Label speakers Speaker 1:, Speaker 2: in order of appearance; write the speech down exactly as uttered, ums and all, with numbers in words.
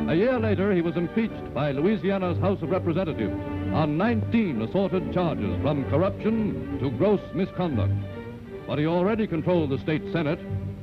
Speaker 1: A year later, he was impeached by Louisiana's House of Representatives on nineteen assorted charges, from corruption to gross misconduct. But he already controlled the state Senate